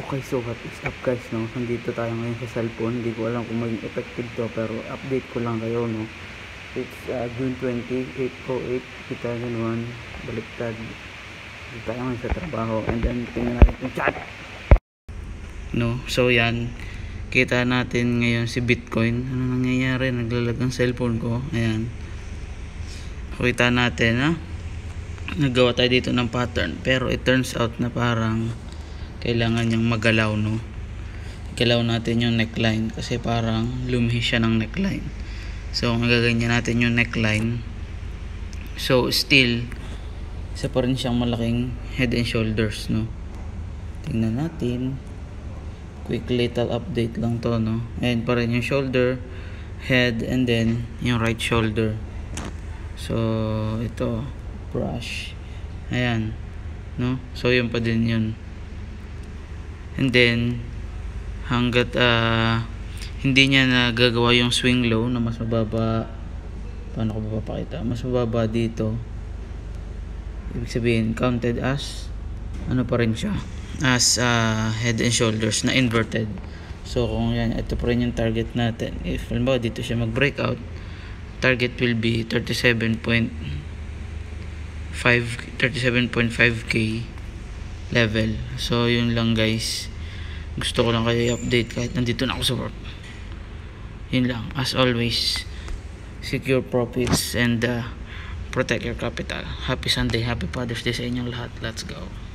Okay, so what is up guys, no? Nandito tayo ngayon sa cellphone. Hindi ko alam kung maging effective to, pero update ko lang kayo, no? It's June 20, 808, 2001. Baliktad. Dito tayo ngayon sa trabaho. And then, tingnan natin yung chat. No, so yan. Kita natin ngayon si Bitcoin. Ano nangyayari? Naglalag ang cellphone ko. Ayan. Kita natin, ha? Naggawa tayo dito ng pattern. Pero it turns out na parang kailangan niyang magalaw, no? Galaw natin yung neckline kasi parang lumihis siya ng neckline. So magaganyan natin yung neckline. So still isa pa rin siyang malaking head and shoulders, no? Tingnan natin. Quick little update lang to, no? Ayan pa rin yung shoulder, head, and then yung right shoulder. So ito, brush. Ayan, no? So yun pa din yun. And then hanggat hindi niya nagagawa yung swing low na mas mababa, paano ko mapapakita? Mas mababa dito, ibig sabihin counted as ano pa rin siya, as head and shoulders na inverted. So kung yan, ito pa rin yung target natin. If halimbawa dito siya mag breakout, target will be 37.5k level. So yun lang guys, gusto ko lang kayo i-update kahit nandito na ako sa work. Yun lang, as always, secure profits and protect your capital. Happy Sunday, happy Father's Day sa inyong lahat. Let's go.